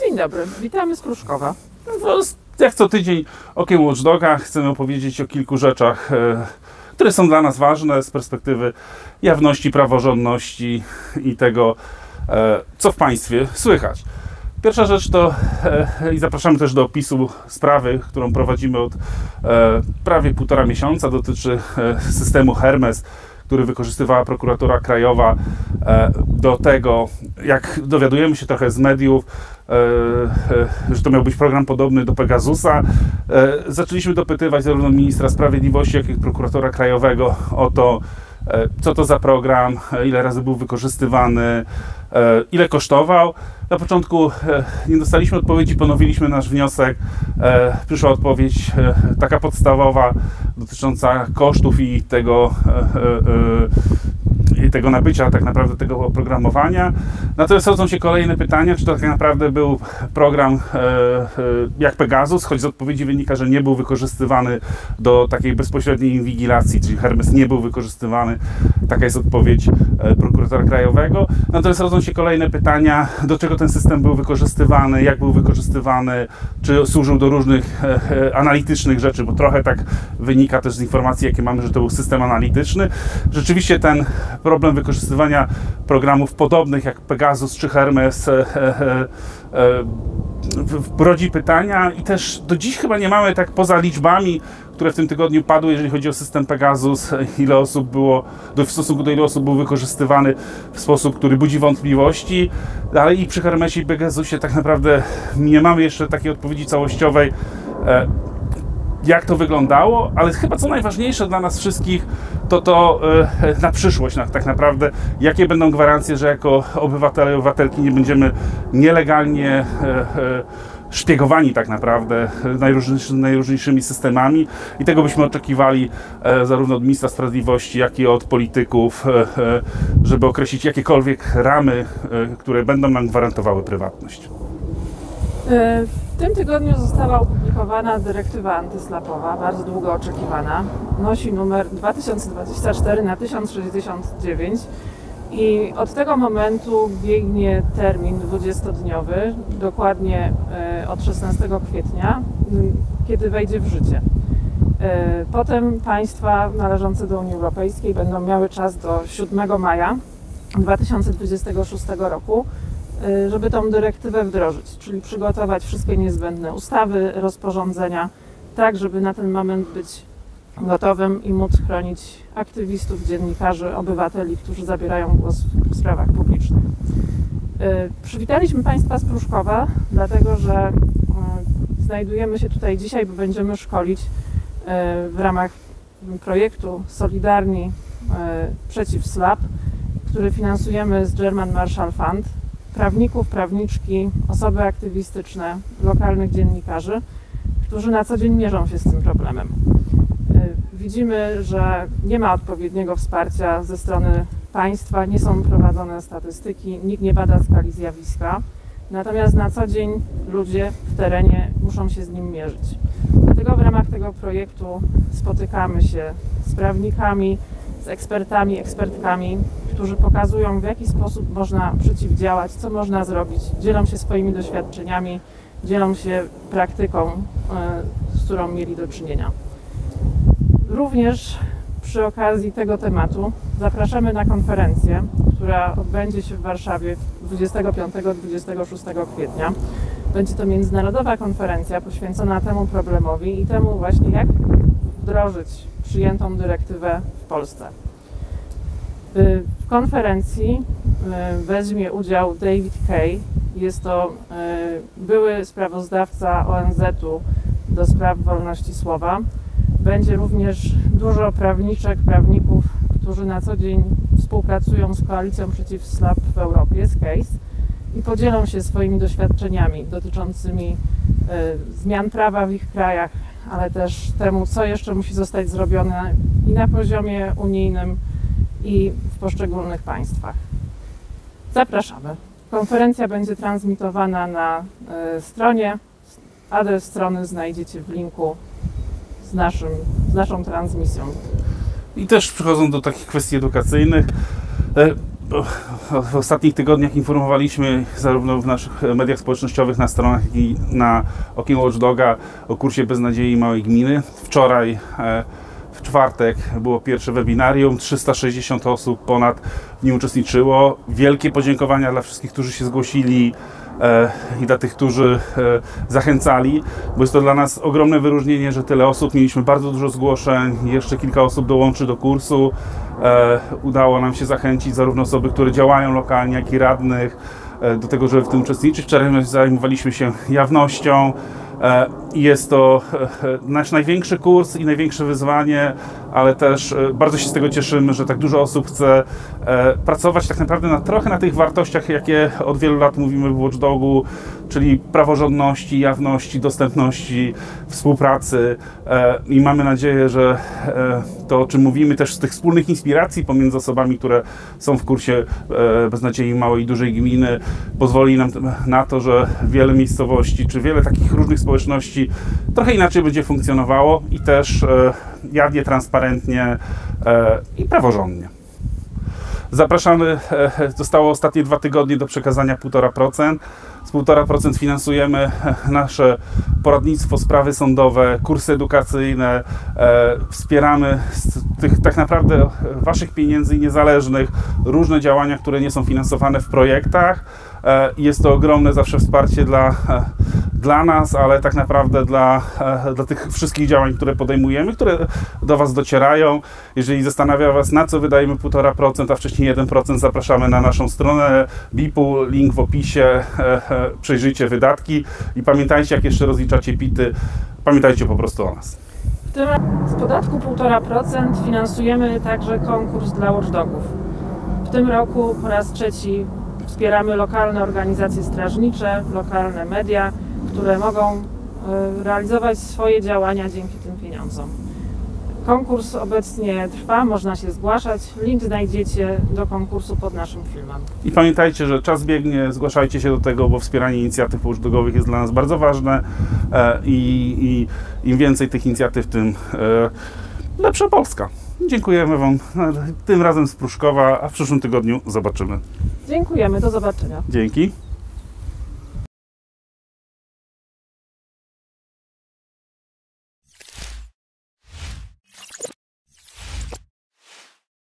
Dzień dobry, witamy z Pruszkowa. Jak co tydzień Okiem Watchdoga chcemy opowiedzieć o kilku rzeczach, które są dla nas ważne z perspektywy jawności, praworządności i tego, co w państwie słychać. Pierwsza rzecz to, i zapraszamy też do opisu sprawy, którą prowadzimy od prawie 1,5 miesiąca, dotyczy systemu Hermes, który wykorzystywała prokuratura krajowa do tego, jak dowiadujemy się trochę z mediów, że to miał być program podobny do Pegasusa. Zaczęliśmy dopytywać zarówno ministra sprawiedliwości, jak i prokuratora krajowego o to, co to za program, ile razy był wykorzystywany, ile kosztował. Na początku nie dostaliśmy odpowiedzi, ponowiliśmy nasz wniosek. Przyszła odpowiedź taka podstawowa, dotycząca kosztów i tego nabycia, tak naprawdę tego oprogramowania. Natomiast rodzą się kolejne pytania, czy to tak naprawdę był program jak Pegasus, choć z odpowiedzi wynika, że nie był wykorzystywany do takiej bezpośredniej inwigilacji, czyli Hermes nie był wykorzystywany. Taka jest odpowiedź prokuratora krajowego. Natomiast rodzą się kolejne pytania, do czego ten system był wykorzystywany, jak był wykorzystywany, czy służył do różnych analitycznych rzeczy, bo trochę tak wynika też z informacji, jakie mamy, że to był system analityczny. Rzeczywiście ten problem wykorzystywania programów podobnych jak Pegasus czy Hermes rodzi pytania i też do dziś chyba nie mamy, tak poza liczbami, które w tym tygodniu padły, jeżeli chodzi o system Pegasus, ile osób było, w stosunku do ilu osób był wykorzystywany w sposób, który budzi wątpliwości, ale i przy Hermesie i Pegasusie tak naprawdę nie mamy jeszcze takiej odpowiedzi całościowej, jak to wyglądało, ale chyba co najważniejsze dla nas wszystkich, to na przyszłość tak naprawdę, jakie będą gwarancje, że jako obywatele i obywatelki nie będziemy nielegalnie szpiegowani tak naprawdę najróżniejszymi systemami i tego byśmy oczekiwali zarówno od ministra sprawiedliwości, jak i od polityków, żeby określić jakiekolwiek ramy, które będą nam gwarantowały prywatność. W tym tygodniu została opublikowana dyrektywa antyslapowa, bardzo długo oczekiwana. Nosi numer 2024/1069 i od tego momentu biegnie termin 20-dniowy, dokładnie od 16 kwietnia, kiedy wejdzie w życie. Potem państwa należące do Unii Europejskiej będą miały czas do 7 maja 2026 roku, żeby tą dyrektywę wdrożyć, czyli przygotować wszystkie niezbędne ustawy, rozporządzenia, tak żeby na ten moment być gotowym i móc chronić aktywistów, dziennikarzy, obywateli, którzy zabierają głos w sprawach publicznych. Przywitaliśmy Państwa z Pruszkowa, dlatego że znajdujemy się tutaj dzisiaj, bo będziemy szkolić w ramach projektu Solidarni przeciw SLAP, który finansujemy z German Marshall Fund, prawników, prawniczki, osoby aktywistyczne, lokalnych dziennikarzy, którzy na co dzień mierzą się z tym problemem. Widzimy, że nie ma odpowiedniego wsparcia ze strony państwa, nie są prowadzone statystyki, nikt nie bada skali zjawiska, natomiast na co dzień ludzie w terenie muszą się z nim mierzyć. Dlatego w ramach tego projektu spotykamy się z prawnikami, z ekspertami, ekspertkami, którzy pokazują, w jaki sposób można przeciwdziałać, co można zrobić, dzielą się swoimi doświadczeniami, dzielą się praktyką, z którą mieli do czynienia. Również przy okazji tego tematu zapraszamy na konferencję, która odbędzie się w Warszawie 25-26 kwietnia. Będzie to międzynarodowa konferencja poświęcona temu problemowi i temu właśnie, jak wdrożyć przyjętą dyrektywę w Polsce. W konferencji weźmie udział David Kaye. Jest to były sprawozdawca ONZ-u do spraw wolności słowa. Będzie również dużo prawniczek, prawników, którzy na co dzień współpracują z Koalicją Przeciw SLAP w Europie, z CASE, i podzielą się swoimi doświadczeniami dotyczącymi zmian prawa w ich krajach, ale też temu, co jeszcze musi zostać zrobione i na poziomie unijnym, i w poszczególnych państwach. Zapraszamy. Konferencja będzie transmitowana na stronie. Adres strony znajdziecie w linku z naszą transmisją. I też przechodząc do takich kwestii edukacyjnych, w ostatnich tygodniach informowaliśmy zarówno w naszych mediach społecznościowych, na stronach, jak i na Okiem Watchdoga o kursie Beznadziei Małej Gminy. Wczoraj, w czwartek, było pierwsze webinarium, 360 osób ponad w nim uczestniczyło. Wielkie podziękowania dla wszystkich, którzy się zgłosili i dla tych, którzy zachęcali, bo jest to dla nas ogromne wyróżnienie, że tyle osób. Mieliśmy bardzo dużo zgłoszeń, jeszcze kilka osób dołączy do kursu. Udało nam się zachęcić zarówno osoby, które działają lokalnie, jak i radnych do tego, żeby w tym uczestniczyć. Wczoraj zajmowaliśmy się jawnością. Jest to nasz największy kurs i największe wyzwanie, ale też bardzo się z tego cieszymy, że tak dużo osób chce pracować tak naprawdę trochę na tych wartościach, jakie od wielu lat mówimy w Watchdogu, czyli praworządności, jawności, dostępności, współpracy i mamy nadzieję, że to, o czym mówimy, też z tych wspólnych inspiracji pomiędzy osobami, które są w kursie Beznadziei Małej i Dużej Gminy, pozwoli nam na to, że wiele miejscowości, czy wiele takich różnych społeczności trochę inaczej będzie funkcjonowało i też jawnie, transparentnie i praworządnie. Zapraszamy, zostało ostatnie 2 tygodnie do przekazania 1,5%. Z 1,5% finansujemy nasze poradnictwo, sprawy sądowe, kursy edukacyjne. Wspieramy z tych tak naprawdę waszych pieniędzy i niezależnych różne działania, które nie są finansowane w projektach. Jest to ogromne zawsze wsparcie dla nas, ale tak naprawdę dla tych wszystkich działań, które podejmujemy, które do was docierają. Jeżeli zastanawia was, na co wydajemy 1,5%, a wcześniej 1%, zapraszamy na naszą stronę BIP-u, link w opisie. Przejrzyjcie wydatki i pamiętajcie, jak jeszcze rozliczacie PIT-y, pamiętajcie po prostu o nas. Z podatku 1,5% finansujemy także konkurs dla watchdogów. W tym roku po raz trzeci wspieramy lokalne organizacje strażnicze, lokalne media, które mogą realizować swoje działania dzięki tym pieniądzom. Konkurs obecnie trwa, można się zgłaszać. Link znajdziecie do konkursu pod naszym filmem. I pamiętajcie, że czas biegnie, zgłaszajcie się do tego, bo wspieranie inicjatyw watchdogowych jest dla nas bardzo ważne i im więcej tych inicjatyw, tym lepsza Polska. Dziękujemy wam tym razem z Pruszkowa, a w przyszłym tygodniu zobaczymy. Dziękujemy, do zobaczenia. Dzięki.